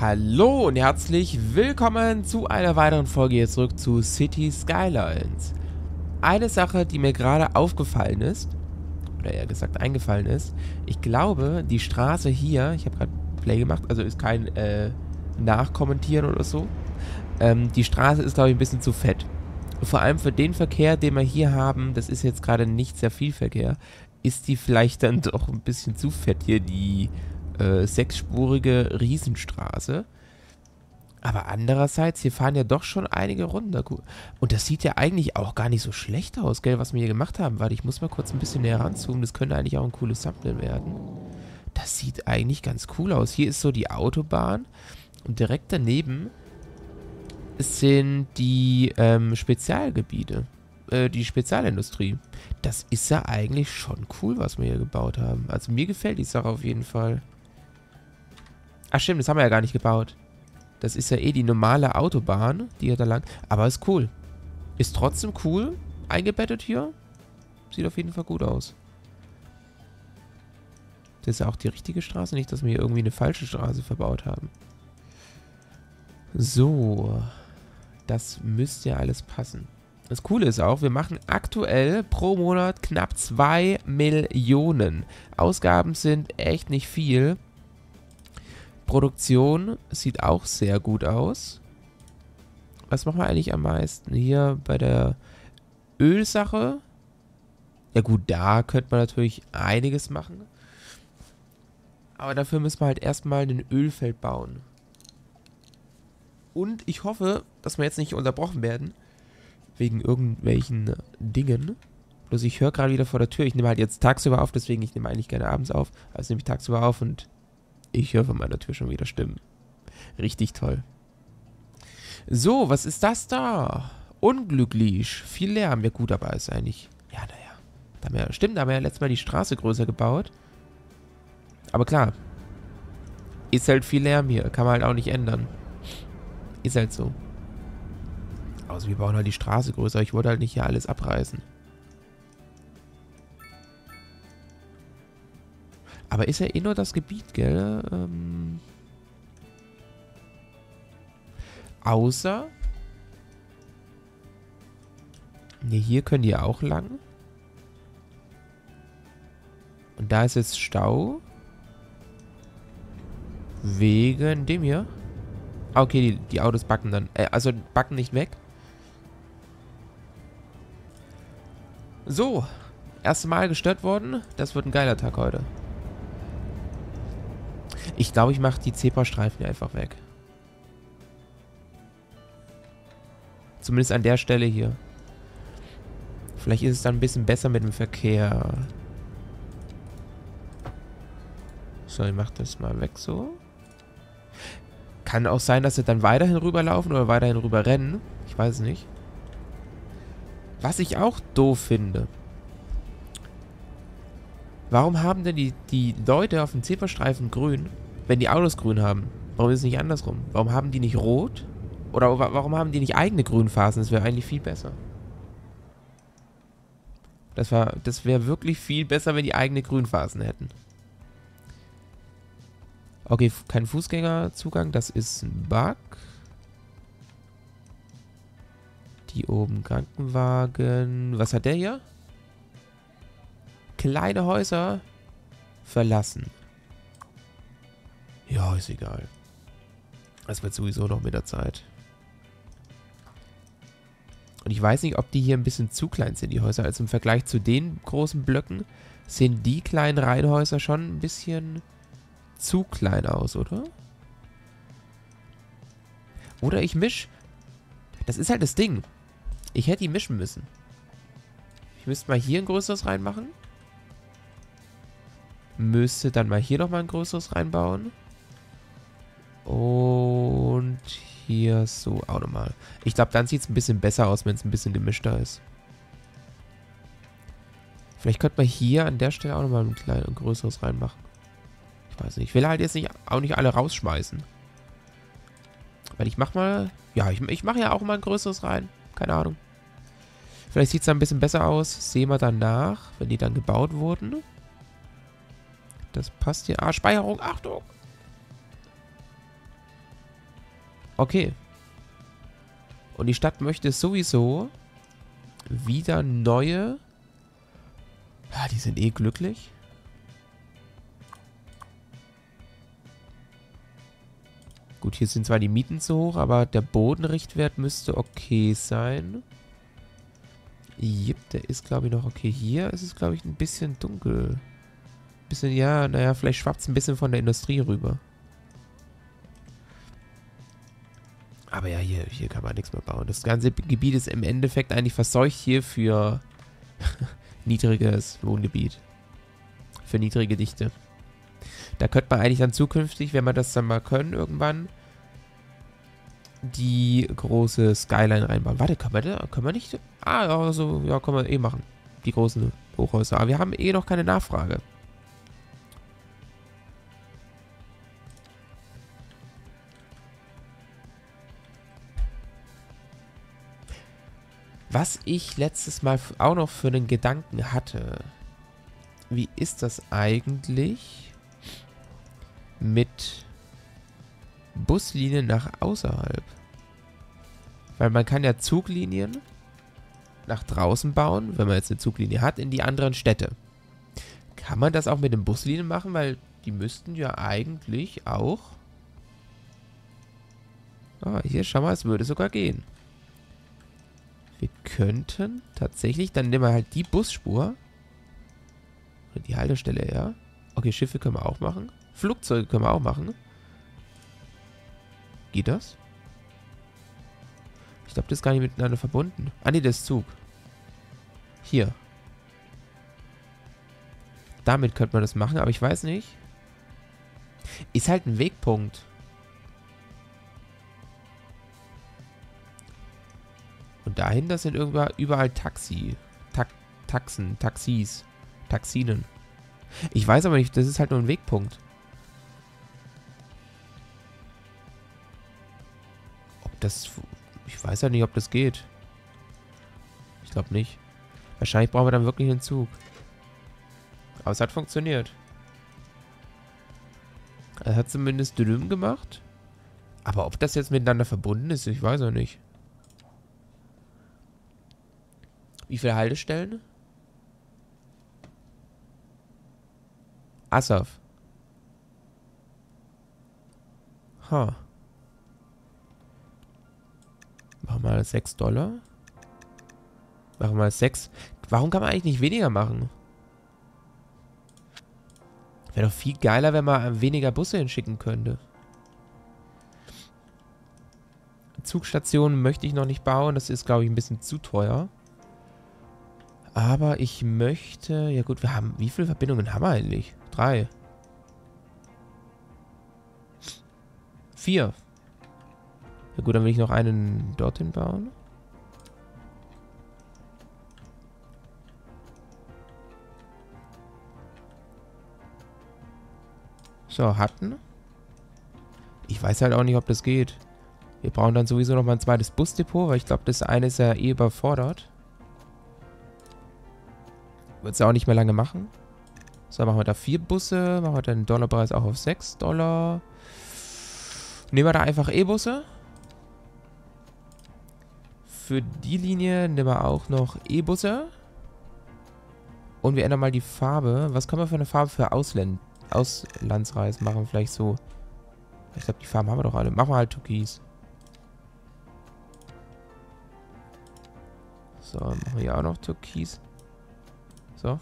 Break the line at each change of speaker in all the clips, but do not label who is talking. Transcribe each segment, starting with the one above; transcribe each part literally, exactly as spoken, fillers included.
Hallo und herzlich willkommen zu einer weiteren Folge hier zurück zu Cities Skylines. Eine Sache, die mir gerade aufgefallen ist, oder eher gesagt eingefallen ist, ich glaube, die Straße hier, ich habe gerade Play gemacht, also ist kein äh, Nachkommentieren oder so, ähm, die Straße ist, glaube ich, ein bisschen zu fett. Vor allem für den Verkehr, den wir hier haben, das ist jetzt gerade nicht sehr viel Verkehr, ist die vielleicht dann doch ein bisschen zu fett hier, die äh, sechsspurige Riesenstraße. Aber andererseits, hier fahren ja doch schon einige Runden. Und das sieht ja eigentlich auch gar nicht so schlecht aus, gell, was wir hier gemacht haben. Warte, ich muss mal kurz ein bisschen näher ranzoomen. Das könnte eigentlich auch ein cooles Thumbnail werden. Das sieht eigentlich ganz cool aus. Hier ist so die Autobahn. Und direkt daneben sind die ähm, Spezialgebiete. Äh, die Spezialindustrie. Das ist ja eigentlich schon cool, was wir hier gebaut haben. Also mir gefällt die Sache auf jeden Fall. Ach stimmt, das haben wir ja gar nicht gebaut. Das ist ja eh die normale Autobahn, die hier da lang... Aber ist cool. Ist trotzdem cool. Eingebettet hier. Sieht auf jeden Fall gut aus. Das ist ja auch die richtige Straße. Nicht, dass wir hier irgendwie eine falsche Straße verbaut haben. So. Das müsste ja alles passen. Das Coole ist auch, wir machen aktuell pro Monat knapp zwei Millionen. Ausgaben sind echt nicht viel. Produktion sieht auch sehr gut aus. Was machen wir eigentlich am meisten? Hier bei der Ölsache. Ja gut, da könnte man natürlich einiges machen. Aber dafür müssen wir halt erstmal ein Ölfeld bauen. Und ich hoffe, dass wir jetzt nicht unterbrochen werden. Wegen irgendwelchen Dingen. Bloß ich höre gerade wieder vor der Tür. Ich nehme halt jetzt tagsüber auf, deswegen ich nehme eigentlich gerne abends auf. Also nehme ich tagsüber auf und ich höre von meiner Tür schon wieder Stimmen. Richtig toll. So, was ist das da? Unglücklich. Viel Lärm. Ja gut, aber ist eigentlich... Ja, naja. Da haben wir, stimmt, da haben wir ja letztes Mal die Straße größer gebaut. Aber klar. Ist halt viel Lärm hier. Kann man halt auch nicht ändern. Ist halt so. Also wir bauen halt die Straße größer. Ich wollte halt nicht hier alles abreißen. Aber ist ja eh nur das Gebiet, gell? Ähm Außer... Ne, hier können die ja auch lang. Und da ist jetzt Stau. Wegen dem hier. Ah, okay, die, die Autos backen dann. Äh, also backen nicht weg. So. Erste Mal gestört worden. Das wird ein geiler Tag heute. Ich glaube, ich mache die Zebrastreifen hier einfach weg. Zumindest an der Stelle hier. Vielleicht ist es dann ein bisschen besser mit dem Verkehr. So, ich mache das mal weg so. Kann auch sein, dass sie dann weiterhin rüberlaufen oder weiterhin rüber rennen. Ich weiß es nicht. Was ich auch doof finde. Warum haben denn die, die Leute auf dem Zebrastreifen grün, wenn die Autos grün haben? Warum ist es nicht andersrum? Warum haben die nicht rot? Oder warum haben die nicht eigene Grünphasen? Das wäre eigentlich viel besser. Das, war, das wäre wirklich viel besser, wenn die eigene Grünphasen hätten. Okay, kein Fußgängerzugang, das ist ein Bug. Die oben Krankenwagen. Was hat der hier? Kleine Häuser verlassen. Ja, ist egal. Das wird sowieso noch mit der Zeit. Und ich weiß nicht, ob die hier ein bisschen zu klein sind, die Häuser. Also im Vergleich zu den großen Blöcken sehen die kleinen Reihenhäuser schon ein bisschen zu klein aus, oder? Oder ich misch. Das ist halt das Ding. Ich hätte die mischen müssen. Ich müsste mal hier ein größeres reinmachen. Müsste dann mal hier nochmal ein größeres reinbauen. Und hier so auch nochmal. Ich glaube, dann sieht es ein bisschen besser aus, wenn es ein bisschen gemischter ist. Vielleicht könnte man hier an der Stelle auch nochmal ein kleines und größeres reinmachen. Ich weiß nicht. Ich will halt jetzt nicht, auch nicht alle rausschmeißen. Weil ich mach mal... Ja, ich, ich mache ja auch mal ein größeres rein. Keine Ahnung. Vielleicht sieht es dann ein bisschen besser aus. Sehen wir dann nach, wenn die dann gebaut wurden. Das passt hier. Ah, Speicherung. Achtung! Okay. Und die Stadt möchte sowieso wieder neue... Ja, die sind eh glücklich. Gut, hier sind zwar die Mieten zu hoch, aber der Bodenrichtwert müsste okay sein. Jep, der ist, glaube ich, noch okay. Hier ist es, glaube ich, ein bisschen dunkel. Bisschen, ja, naja, vielleicht schwappt es ein bisschen von der Industrie rüber. Aber ja, hier, hier kann man nichts mehr bauen. Das ganze Gebiet ist im Endeffekt eigentlich verseucht hier für niedriges Wohngebiet. Für niedrige Dichte. Da könnte man eigentlich dann zukünftig, wenn wir das dann mal können, irgendwann die große Skyline reinbauen. Warte, können wir da, können wir nicht? Ah, ja, so, ja, können wir eh machen. Die großen Hochhäuser. Aber wir haben eh noch keine Nachfrage. Was ich letztes Mal auch noch für einen Gedanken hatte. Wie ist das eigentlich mit Buslinien nach außerhalb? Weil man kann ja Zuglinien nach draußen bauen, wenn man jetzt eine Zuglinie hat, in die anderen Städte. Kann man das auch mit den Buslinien machen? Weil die müssten ja eigentlich auch... Ah, hier, schau mal, es würde sogar gehen. Wir könnten tatsächlich, dann nehmen wir halt die Busspur. Oder die Haltestelle, ja. Okay, Schiffe können wir auch machen. Flugzeuge können wir auch machen. Geht das? Ich glaube, das ist gar nicht miteinander verbunden. Ah, nee, das ist Zug. Hier. Damit könnte man das machen, aber ich weiß nicht. Ist halt ein Wegpunkt. Und dahinter sind irgendwann überall Taxi. Ta Taxen, Taxis, Taxinen. Ich weiß aber nicht, das ist halt nur ein Wegpunkt. Ob das... Ich weiß ja nicht, ob das geht. Ich glaube nicht. Wahrscheinlich brauchen wir dann wirklich einen Zug. Aber es hat funktioniert. Er hat zumindest dünn gemacht. Aber ob das jetzt miteinander verbunden ist, ich weiß auch nicht. Wie viele Haltestellen? Asaf. Ha. Machen wir mal sechs Dollar. Machen wir mal sechs. Warum kann man eigentlich nicht weniger machen? Wäre doch viel geiler, wenn man weniger Busse hinschicken könnte. Zugstationen möchte ich noch nicht bauen. Das ist, glaube ich, ein bisschen zu teuer. Aber ich möchte... Ja gut, wir haben... Wie viele Verbindungen haben wir eigentlich? Drei. Vier. Ja gut, dann will ich noch einen dorthin bauen. So, hatten. Ich weiß halt auch nicht, ob das geht. Wir brauchen dann sowieso noch mal ein zweites Busdepot, weil ich glaube, das eine ist ja eh überfordert. Wird es ja auch nicht mehr lange machen. So, machen wir da vier Busse. Machen wir den Dollarpreis auch auf sechs Dollar. Nehmen wir da einfach E-Busse. Für die Linie nehmen wir auch noch E-Busse. Und wir ändern mal die Farbe. Was können wir für eine Farbe für Ausland Auslandsreisen machen? Vielleicht so. Ich glaube, die Farben haben wir doch alle. Machen wir halt Türkis. So, machen wir hier auch noch Türkis. So.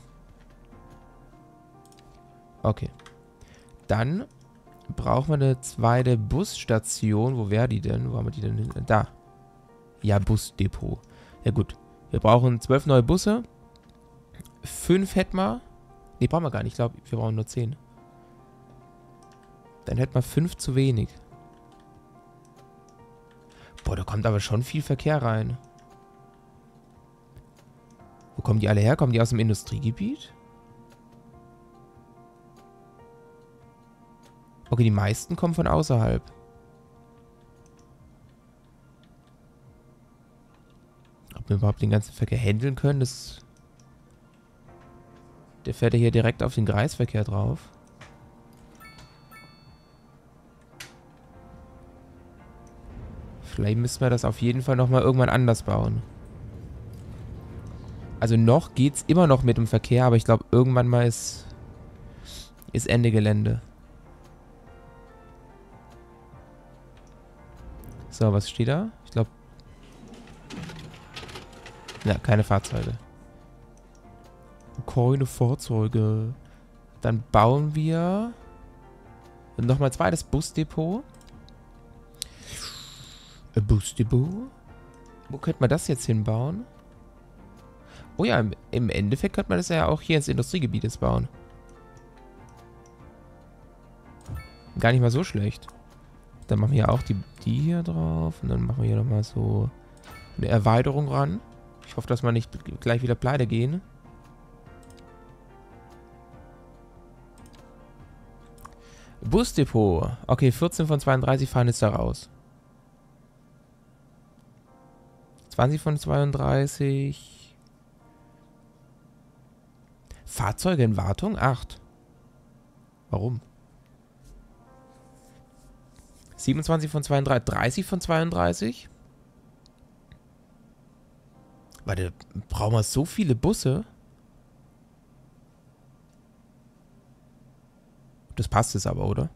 Okay. Dann brauchen wir eine zweite Busstation. Wo wäre die denn? Wo haben wir die denn hin? Da. Ja, Busdepot. Ja gut. Wir brauchen zwölf neue Busse. Fünf hätten wir. Ne, brauchen wir gar nicht. Ich glaube, wir brauchen nur zehn. Dann hätten wir fünf zu wenig. Boah, da kommt aber schon viel Verkehr rein. Wo kommen die alle her? Kommen die aus dem Industriegebiet? Okay, die meisten kommen von außerhalb. Ob wir überhaupt den ganzen Verkehr handeln können, das... Der fährt ja hier direkt auf den Kreisverkehr drauf. Vielleicht müssen wir das auf jeden Fall nochmal irgendwann anders bauen. Also noch geht's immer noch mit dem Verkehr, aber ich glaube, irgendwann mal ist, ist Ende Gelände. So, was steht da? Ich glaube... Ja, keine Fahrzeuge. Keine Fahrzeuge. Dann bauen wir nochmal ein zweites Busdepot. Ein Busdepot? Wo könnte man das jetzt hinbauen? Oh ja, im, im Endeffekt könnte man das ja auch hier ins Industriegebiet jetzt bauen. Gar nicht mal so schlecht. Dann machen wir ja auch die, die hier drauf. Und dann machen wir hier nochmal so eine Erweiterung ran. Ich hoffe, dass wir nicht gleich wieder pleite gehen. Busdepot. Okay, vierzehn von zweiunddreißig fahren jetzt da raus. zwanzig von zweiunddreißig. Fahrzeuge in Wartung? acht. Warum? siebenundzwanzig von zweiunddreißig. dreißig von zweiunddreißig? Warte, brauchen wir so viele Busse? Das passt jetzt aber, oder?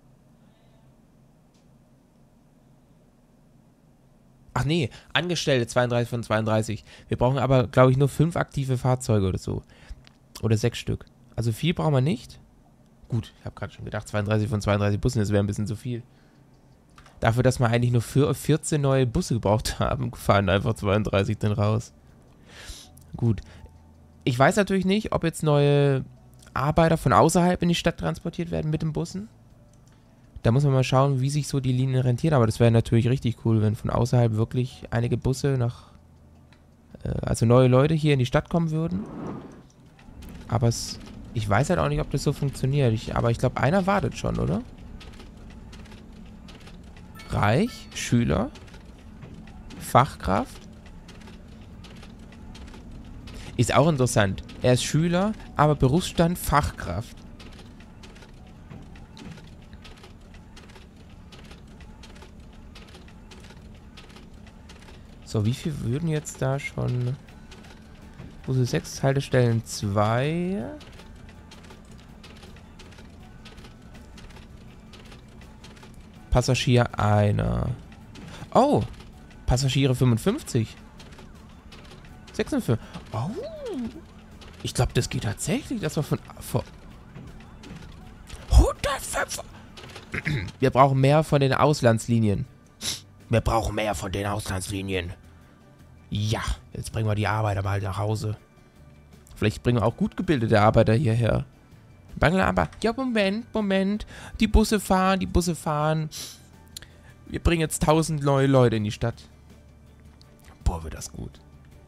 Ach nee, Angestellte zweiunddreißig von zweiunddreißig. Wir brauchen aber, glaube ich, nur fünf aktive Fahrzeuge oder so. Oder sechs Stück. Also viel brauchen wir nicht. Gut, ich habe gerade schon gedacht, zweiunddreißig von zweiunddreißig Bussen, das wäre ein bisschen zu viel. Dafür, dass wir eigentlich nur für vierzehn neue Busse gebraucht haben, fahren einfach zweiunddreißig dann raus. Gut. Ich weiß natürlich nicht, ob jetzt neue Arbeiter von außerhalb in die Stadt transportiert werden mit den Bussen. Da muss man mal schauen, wie sich so die Linien rentieren. Aber das wäre natürlich richtig cool, wenn von außerhalb wirklich einige Busse nach... Äh, also neue Leute hier in die Stadt kommen würden. Aber es, ich weiß halt auch nicht, ob das so funktioniert. Ich, aber ich glaube, einer wartet schon, oder? Reich, Schüler, Fachkraft. Ist auch interessant. Er ist Schüler, aber Berufsstand Fachkraft. So, wie viel würden jetzt da schon... Busse sechs, Haltestellen zwei. Passagier einer. Oh! Passagiere fünfundfünfzig. sechsundfünfzig. Oh! Ich glaube, das geht tatsächlich. Das war von... von hundertfünf. Wir brauchen mehr von den Auslandslinien. Wir brauchen mehr von den Auslandslinien. Ja, jetzt bringen wir die Arbeiter mal nach Hause. Vielleicht bringen wir auch gut gebildete Arbeiter hierher. Aber, ja, Moment, Moment. Die Busse fahren, die Busse fahren. Wir bringen jetzt tausend neue Leute in die Stadt. Boah, wird das gut.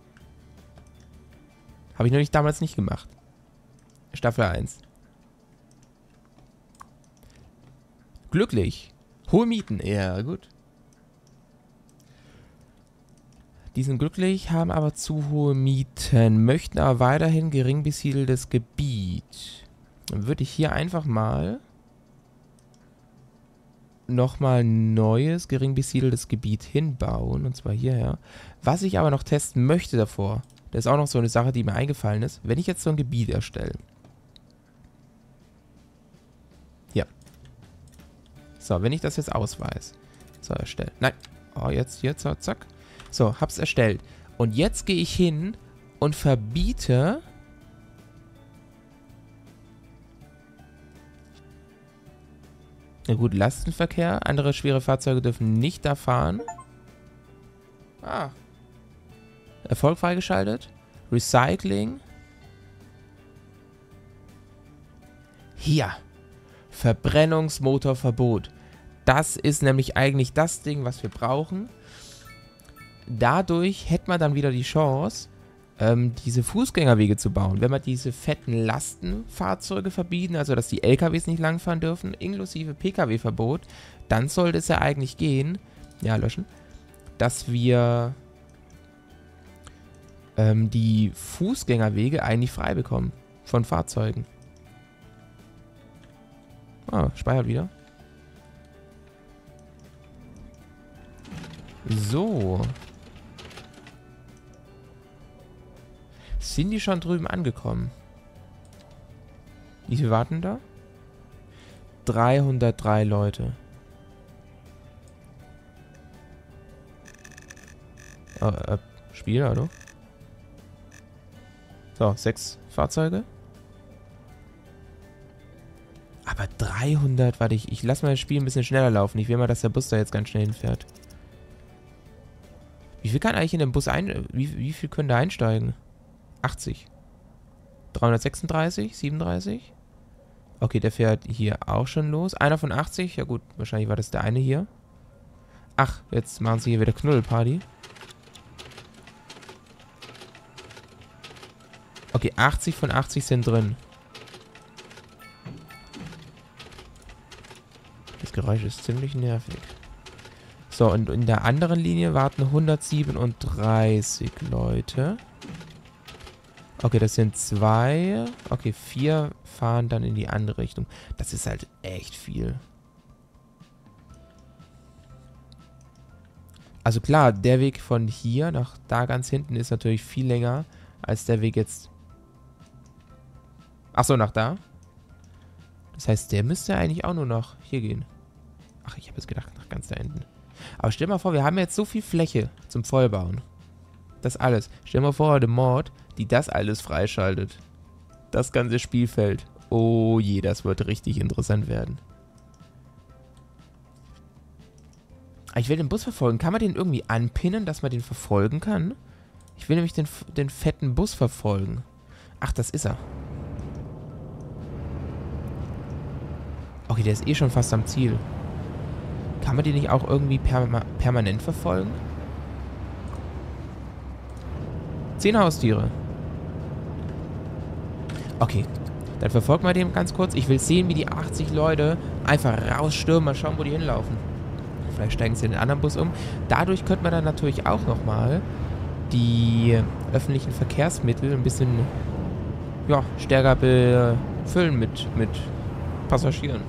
Habe ich nämlich damals nicht gemacht. Staffel eins. Glücklich. Hohe Mieten. Ja, gut. Die sind glücklich, haben aber zu hohe Mieten, möchten aber weiterhin gering besiedeltes Gebiet. Dann würde ich hier einfach mal nochmal ein neues, gering besiedeltes Gebiet hinbauen. Und zwar hierher. Was ich aber noch testen möchte davor, das ist auch noch so eine Sache, die mir eingefallen ist. Wenn ich jetzt so ein Gebiet erstelle. Ja. So, wenn ich das jetzt ausweise. So, erstellen. Nein. Oh, jetzt, jetzt, so, zack. So, hab's erstellt. Und jetzt gehe ich hin und verbiete... Na gut, Lastenverkehr. Andere schwere Fahrzeuge dürfen nicht da fahren. Ah. Erfolg freigeschaltet. Recycling. Hier. Verbrennungsmotorverbot. Das ist nämlich eigentlich das Ding, was wir brauchen. Dadurch hätte man dann wieder die Chance, ähm, diese Fußgängerwege zu bauen. Wenn wir diese fetten Lastenfahrzeuge verbieten, also dass die L K Ws nicht langfahren dürfen, inklusive P K W-Verbot, dann sollte es ja eigentlich gehen, ja, löschen, dass wir ähm, die Fußgängerwege eigentlich frei bekommen von Fahrzeugen. Ah, speichert wieder. So. Sind die schon drüben angekommen? Wie viel warten da? dreihundertdrei Leute. Oh, äh, Spiel, hallo? So, sechs Fahrzeuge. Aber dreihundert, warte, ich, ich lasse mal das Spiel ein bisschen schneller laufen. Ich will mal, dass der Bus da jetzt ganz schnell hinfährt. Wie viel kann eigentlich in den Bus ein... Wie, wie viel können da einsteigen? achtzig. dreihundertsechsunddreißig? siebenunddreißig? Okay, der fährt hier auch schon los. Einer von achtzig? Ja gut, wahrscheinlich war das der eine hier. Ach, jetzt machen sie hier wieder Knuddelparty. Okay, achtzig von achtzig sind drin. Das Geräusch ist ziemlich nervig. So, und in der anderen Linie warten hundertsiebenunddreißig Leute. Okay, das sind zwei. Okay, vier fahren dann in die andere Richtung. Das ist halt echt viel. Also klar, der Weg von hier nach da ganz hinten ist natürlich viel länger als der Weg jetzt. Achso, nach da. Das heißt, der müsste eigentlich auch nur noch hier gehen. Ach, ich habe jetzt gedacht, nach ganz da hinten. Aber stell mal vor, wir haben jetzt so viel Fläche zum Vollbauen. Das alles. Stell mal vor, eine Mod, die das alles freischaltet. Das ganze Spielfeld. Oh je, das wird richtig interessant werden. Ich will den Bus verfolgen. Kann man den irgendwie anpinnen, dass man den verfolgen kann? Ich will nämlich den, den fetten Bus verfolgen. Ach, das ist er. Okay, der ist eh schon fast am Ziel. Kann man den nicht auch irgendwie perma permanent verfolgen? Zehn Haustiere. Okay, dann verfolgt mal den ganz kurz. Ich will sehen, wie die achtzig Leute einfach rausstürmen. Mal schauen, wo die hinlaufen. Vielleicht steigen sie in den anderen Bus um. Dadurch könnte man dann natürlich auch nochmal die öffentlichen Verkehrsmittel ein bisschen ja, stärker befüllen mit, mit Passagieren.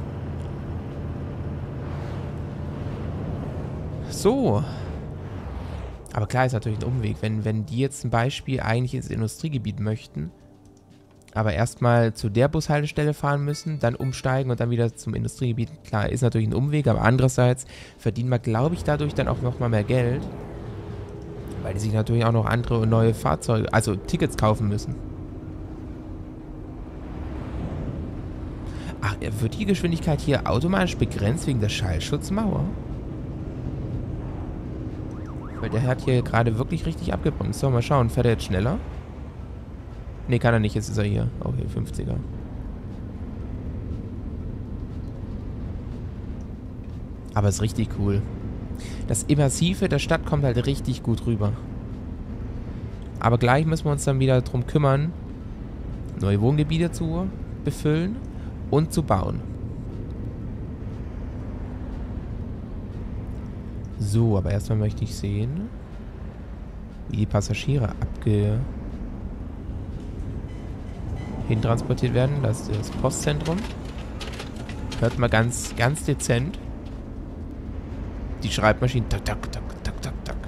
So. Aber klar ist natürlich ein Umweg. Wenn, wenn die jetzt zum Beispiel eigentlich ins Industriegebiet möchten, aber erstmal zu der Bushaltestelle fahren müssen, dann umsteigen und dann wieder zum Industriegebiet. Klar, ist natürlich ein Umweg, aber andererseits verdienen wir, glaube ich, dadurch dann auch nochmal mehr Geld. Weil die sich natürlich auch noch andere und neue Fahrzeuge, also Tickets kaufen müssen. Ach, wird die Geschwindigkeit hier automatisch begrenzt wegen der Schallschutzmauer? Weil der hat hier gerade wirklich richtig abgebremst. So, mal schauen. Fährt er jetzt schneller? Ne, kann er nicht. Jetzt ist er hier. Okay, fünfziger. Aber ist richtig cool. Das Immersive der Stadt kommt halt richtig gut rüber. Aber gleich müssen wir uns dann wieder drum kümmern, neue Wohngebiete zu befüllen und zu bauen. So, aber erstmal möchte ich sehen, wie die Passagiere abge... hintransportiert werden. Das ist das Postzentrum. Hört mal ganz, ganz dezent. Die Schreibmaschinen. Tak, tak, tak, tak, tak, tak.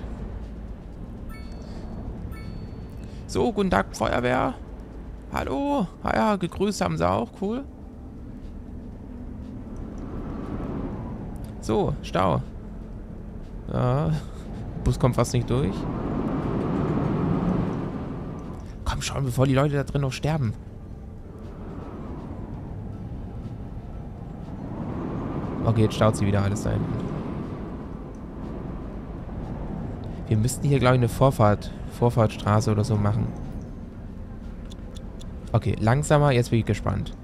So, guten Tag, Feuerwehr. Hallo. Ah ja, gegrüßt haben sie auch. Cool. So, Stau. Ja, der Bus kommt fast nicht durch. Komm schon, bevor die Leute da drin noch sterben. Okay, jetzt staut sie wieder alles da hinten. Wir müssten hier, glaube ich, eine Vorfahrt, Vorfahrtstraße oder so machen. Okay, langsamer, jetzt bin ich gespannt.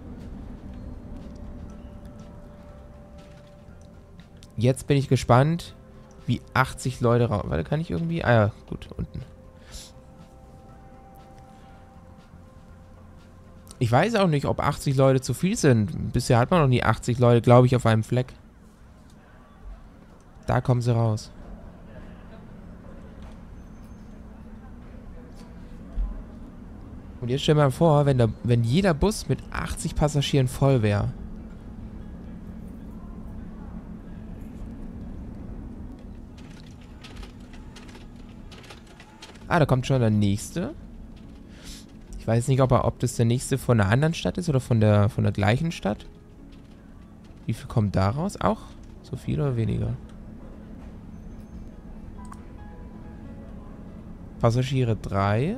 Jetzt bin ich gespannt, wie achtzig Leute raus... Warte, kann ich irgendwie... Ah ja, gut, unten. Ich weiß auch nicht, ob achtzig Leute zu viel sind. Bisher hat man noch nie achtzig Leute, glaube ich, auf einem Fleck. Da kommen sie raus. Und jetzt stell dir mal vor, wenn, der, wenn jeder Bus mit achtzig Passagieren voll wäre. Ah, da kommt schon der nächste. Ich weiß nicht, ob, er, ob das der nächste von einer anderen Stadt ist oder von der, von der gleichen Stadt. Wie viel kommt da raus? Auch so viel oder weniger? Passagiere drei.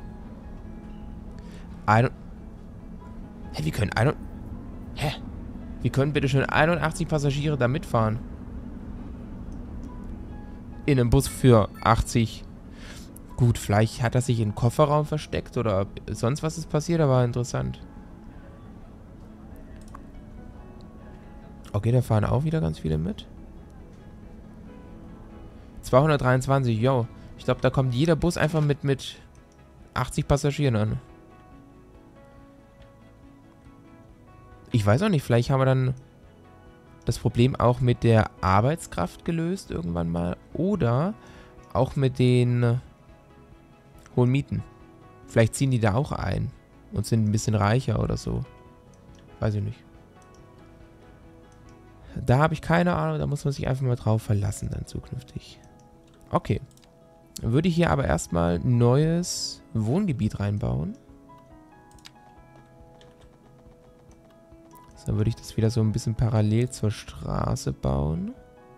Ein... Hä, wir können ein... Hä? Wir können bitte schon einundachtzig Passagiere da mitfahren. In einem Bus für achtzig. Gut, vielleicht hat er sich in den Kofferraum versteckt oder sonst was ist passiert, aber interessant. Okay, da fahren auch wieder ganz viele mit. zweihundertdreiundzwanzig, yo. Ich glaube, da kommt jeder Bus einfach mit, mit achtzig Passagieren an. Ich weiß auch nicht, vielleicht haben wir dann das Problem auch mit der Arbeitskraft gelöst irgendwann mal. Oder auch mit den hohen Mieten. Vielleicht ziehen die da auch ein und sind ein bisschen reicher oder so. Weiß ich nicht. Da habe ich keine Ahnung, da muss man sich einfach mal drauf verlassen dann zukünftig. Okay. Dann würde ich hier aber erstmal ein neues Wohngebiet reinbauen. So, dann würde ich das wieder so ein bisschen parallel zur Straße bauen.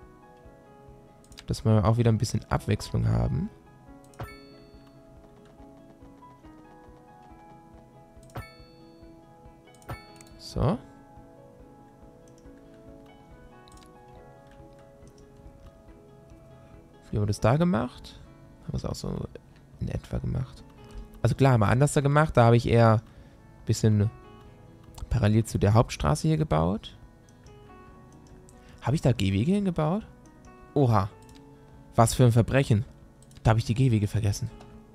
Dass wir auch wieder ein bisschen Abwechslung haben. So. Wie haben wir das da gemacht? Haben wir es auch so in etwa gemacht. Also klar, haben wir anders da gemacht. Da habe ich eher ein bisschen parallel zu der Hauptstraße hier gebaut. Habe ich da Gehwege hingebaut? Oha. Was für ein Verbrechen. Da habe ich die Gehwege vergessen.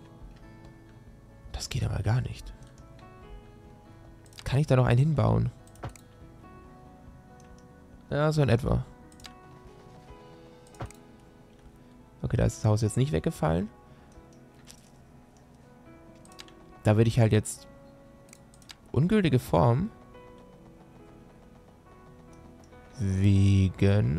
Das geht aber gar nicht. Kann ich da noch einen hinbauen? Ja, so in etwa. Okay, da ist das Haus jetzt nicht weggefallen. Da würde ich halt jetzt ungültige Form wegen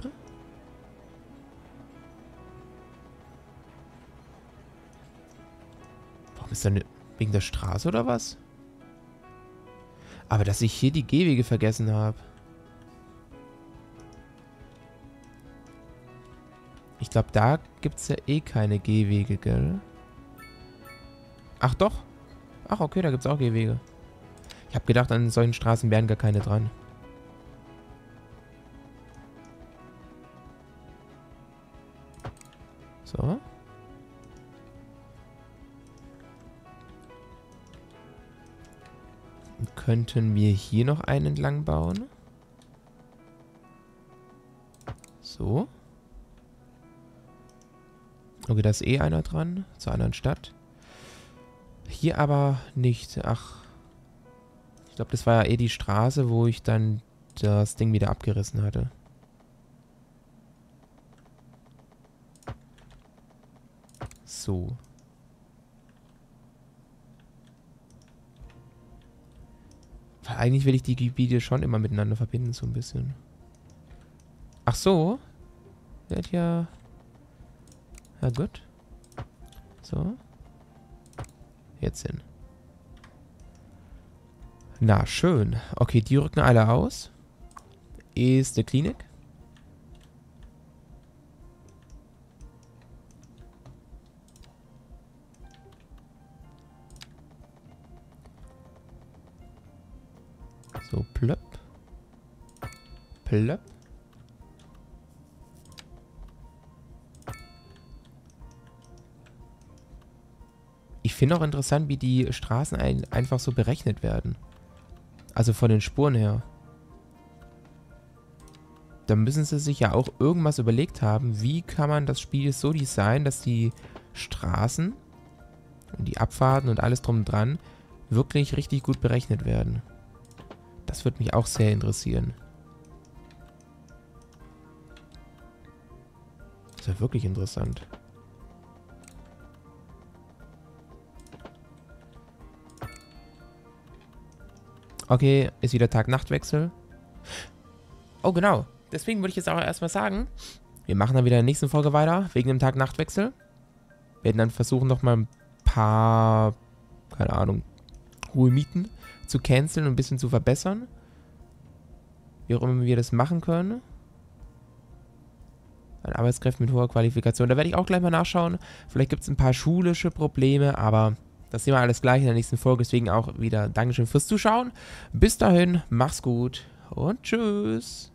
warum ist da ne, wegen der Straße oder was? Aber dass ich hier die Gehwege vergessen habe. Ich glaube, da gibt es ja eh keine Gehwege, gell? Ach doch. Ach, okay, da gibt es auch Gehwege. Ich habe gedacht, an solchen Straßen wären gar keine dran. So. Könnten wir hier noch einen entlang bauen? So. Okay, da ist eh einer dran. Zur anderen Stadt. Hier aber nicht. Ach. Ich glaube, das war ja eh die Straße, wo ich dann das Ding wieder abgerissen hatte. So. Weil eigentlich will ich die Gebiete schon immer miteinander verbinden, so ein bisschen. Ach so. Der hat ja... Ja, gut. So. Jetzt hin. Na, schön. Okay, die rücken alle aus. Ist eine Klinik. So, plöpp. Plöpp. Ich finde auch interessant, wie die Straßen ein, einfach so berechnet werden. Also von den Spuren her. Da müssen sie sich ja auch irgendwas überlegt haben, wie kann man das Spiel so designen, dass die Straßen und die Abfahrten und alles drum und dran wirklich richtig gut berechnet werden. Das würde mich auch sehr interessieren. Das ist ja wirklich interessant. Okay, ist wieder Tag-Nacht-Wechsel. Oh, genau. Deswegen würde ich jetzt auch erstmal sagen, wir machen dann wieder in der nächsten Folge weiter, wegen dem Tag-Nacht-Wechsel. Wir werden dann versuchen, nochmal ein paar, keine Ahnung, hohe Mieten zu canceln und ein bisschen zu verbessern. Wie auch immer wir das machen können. An Arbeitskräften mit hoher Qualifikation. Da werde ich auch gleich mal nachschauen. Vielleicht gibt es ein paar schulische Probleme, aber das sehen wir alles gleich in der nächsten Folge. Deswegen auch wieder Dankeschön fürs Zuschauen. Bis dahin, mach's gut und tschüss.